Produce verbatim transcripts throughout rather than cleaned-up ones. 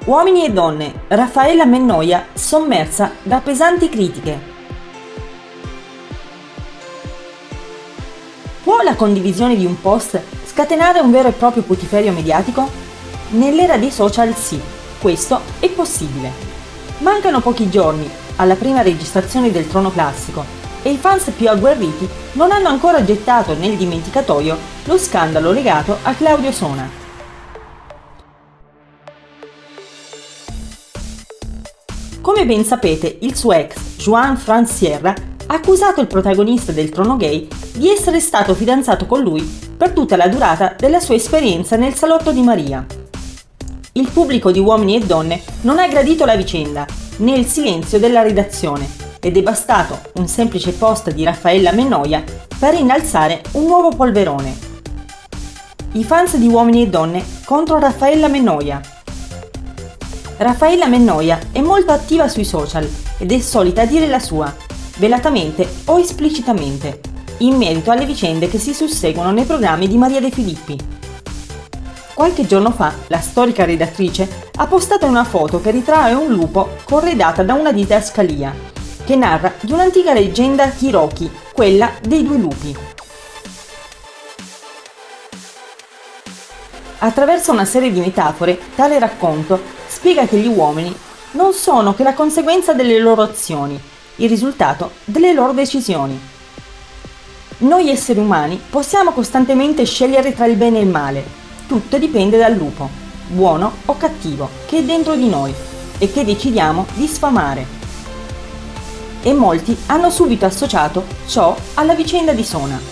Uomini e donne, Raffaella Mennoia sommersa da pesanti critiche. Può la condivisione di un post scatenare un vero e proprio putiferio mediatico? Nell'era dei social sì, questo è possibile. Mancano pochi giorni alla prima registrazione del Trono Classico e i fans più agguerriti non hanno ancora gettato nel dimenticatoio lo scandalo legato a Claudio Sona. Come ben sapete, il suo ex, Juan Franz Sierra, ha accusato il protagonista del Trono Gay di essere stato fidanzato con lui per tutta la durata della sua esperienza nel salotto di Maria. Il pubblico di Uomini e Donne non ha gradito la vicenda, né il silenzio della redazione, ed è bastato un semplice post di Raffaella Mennoia per innalzare un nuovo polverone. I fans di Uomini e Donne contro Raffaella Mennoia. Raffaella Mennoia è molto attiva sui social ed è solita dire la sua, velatamente o esplicitamente, in merito alle vicende che si susseguono nei programmi di Maria De Filippi. Qualche giorno fa la storica redattrice ha postato una foto che ritrae un lupo corredata da una didascalia, che narra di un'antica leggenda Cherokee, quella dei due lupi. Attraverso una serie di metafore, tale racconto spiega che gli uomini non sono che la conseguenza delle loro azioni, il risultato delle loro decisioni. Noi esseri umani possiamo costantemente scegliere tra il bene e il male, tutto dipende dal lupo, buono o cattivo, che è dentro di noi e che decidiamo di sfamare. E molti hanno subito associato ciò alla vicenda di Sona.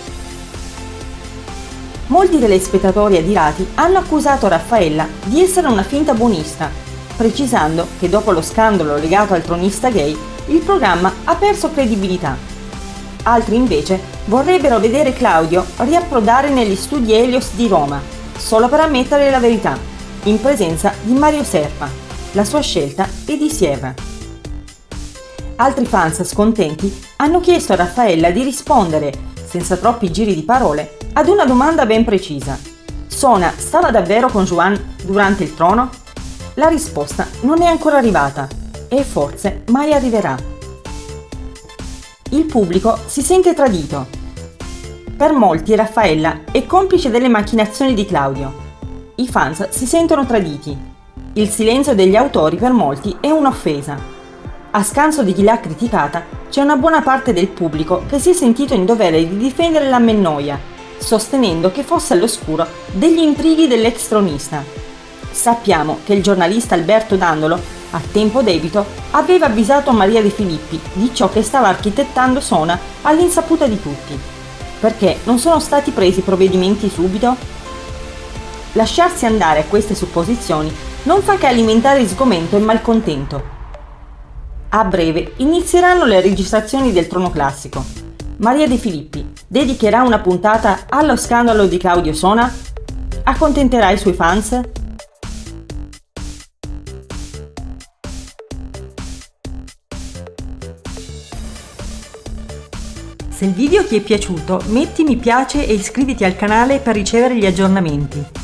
Molti telespettatori adirati hanno accusato Raffaella di essere una finta buonista, precisando che dopo lo scandalo legato al tronista gay, il programma ha perso credibilità. Altri invece vorrebbero vedere Claudio riapprodare negli studi Helios di Roma, solo per ammettere la verità, in presenza di Mario Serpa, la sua scelta e di Sierra. Altri fans scontenti hanno chiesto a Raffaella di rispondere, senza troppi giri di parole, ad una domanda ben precisa. Sona stava davvero con Juan durante il trono? La risposta non è ancora arrivata e forse mai arriverà. Il pubblico si sente tradito. Per molti Raffaella è complice delle macchinazioni di Claudio. I fans si sentono traditi. Il silenzio degli autori per molti è un'offesa. A scanso di chi l'ha criticata, c'è una buona parte del pubblico che si è sentito in dovere di difendere la Mennoia, sostenendo che fosse all'oscuro degli intrighi dell'ex tronista. Sappiamo che il giornalista Alberto Dandolo, a tempo debito, aveva avvisato Maria De Filippi di ciò che stava architettando Sona all'insaputa di tutti. Perché non sono stati presi provvedimenti subito? Lasciarsi andare a queste supposizioni non fa che alimentare sgomento e malcontento. A breve inizieranno le registrazioni del Trono Classico. Maria De Filippi dedicherà una puntata allo scandalo di Claudio Sona? Accontenterà i suoi fans? Se il video ti è piaciuto, metti mi piace e iscriviti al canale per ricevere gli aggiornamenti.